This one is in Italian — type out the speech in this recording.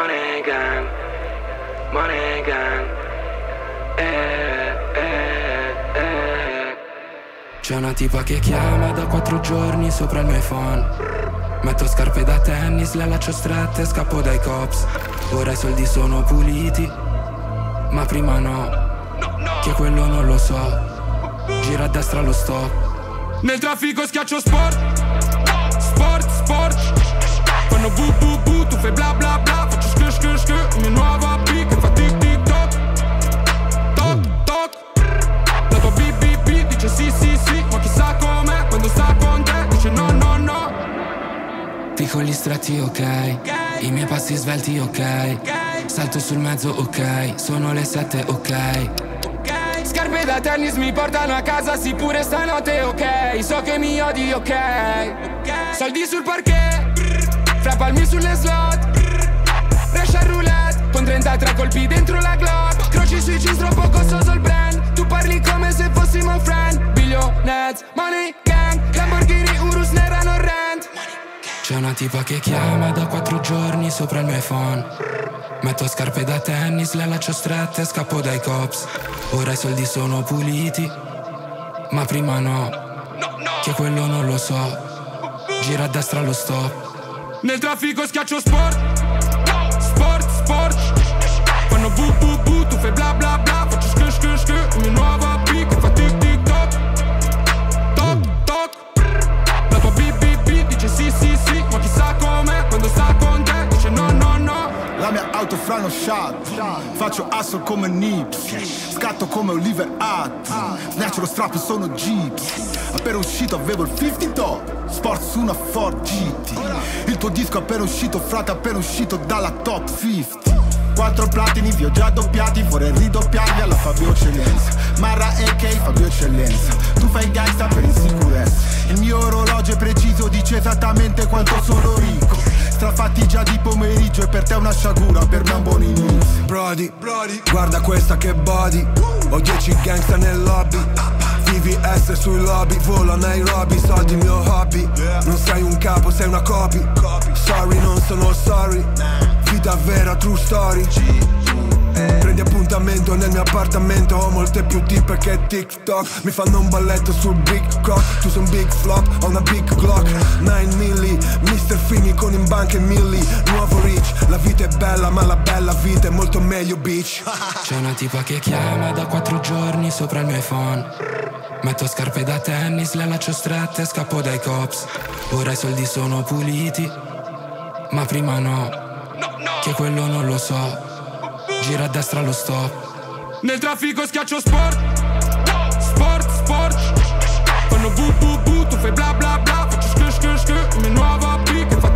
Money gang, money gang. C'è una tipa che chiama da 4 giorni sopra il mio iPhone. Metto scarpe da tennis, le allaccio strette e scappo dai cops. Ora i soldi sono puliti, ma prima no, che quello non lo so. Gira a destra allo stop. Nel traffico schiaccio sport, sport, sport. Fanno bu bu bu, tu fai bla bla bla. Faccio sk sk sk, il mio nuovo AP che fa tic tic toc. Toc toc. La tua BBB dice sì sì sì, ma chissà com'è quando sta con te, dice no no no. Piccoli stretti ok, i miei passi svelti ok. Salto sul mezzo ok, sono le 7 ok. Scarpe da tennis mi portano a casa, sì pure stanotte ok. So che mi odi ok. Soldi sul parquet, fra palmi sulle slot. Russia roulette, con 33 colpi dentro la Glock. Croci sui jeans troppo costoso il brand. Tu parli come se fossimo friend. Billionaires, money gang, Lamborghini, Urus, nera non rent. C'è una tipa che chiama da 4 giorni sopra il mio iPhone. Metto scarpe da tennis, le allaccio strette e scappo dai cops. Ora i soldi sono puliti, ma prima no, che quello non lo so. Gira a destra allo stop. Nel traffico schiaccio sport, sport, sport. Fanno bu bu bu, tu fai bla bla bla. Faccio sk sk sk, il mio nuovo AP che fa tic tic toc. Toc toc. La tua BBB dice sì sì sì, ma chissà com'è quando sta con te, dice no no no. La mia auto fra uno shot, faccio hustle come Nips, scatto come Oliver Act, snatcho lo strappo sono Jeeps. Appena uscito avevo il 50 top, sport su una Ford GT. Il tuo disco appena uscito, frate, appena uscito dalla top 50. 4 platini, vi ho già doppiati, vorrei ridoppiarli alla Fabio Eccellenza. Marra AK, Fabio Eccellenza. Tu fai gangsta per insicurezza. Il mio orologio è preciso, dice esattamente quanto sono ricco. Strafatti già di pomeriggio e per te una sciagura, per me un buon inizio. Brody, guarda questa che body. Ho 10 gangsta nel lobby. VVS sui lobby, volo a Nairobi, soldi il mio hobby. Non sei un capo, sei una copy. Sorry, non sono sorry. Vita vera, true story. Prendi appuntamento nel mio appartamento. Ho molte più tipe che TikTok. Mi fanno un balletto sul big cock. Tu sei un big flop, ho una big Glock 9 milli, Mr. Fini con in banca e milli. Nuovo rich, la vita è bella ma la bella vita è molto meglio bitch. C'è una tipa che chiama da 4 giorni sopra il mio iPhone. Metto scarpe da tennis, le allaccio strette e scappo dai cops. Ora i soldi sono puliti, ma prima no, che quello non lo so. Gira a destra allo stop. Nel traffico schiaccio sport, sport, sport. Fanno bu bu bu, tu fai bla bla bla. Faccio sk sk sk, il mio nuovo AP che fa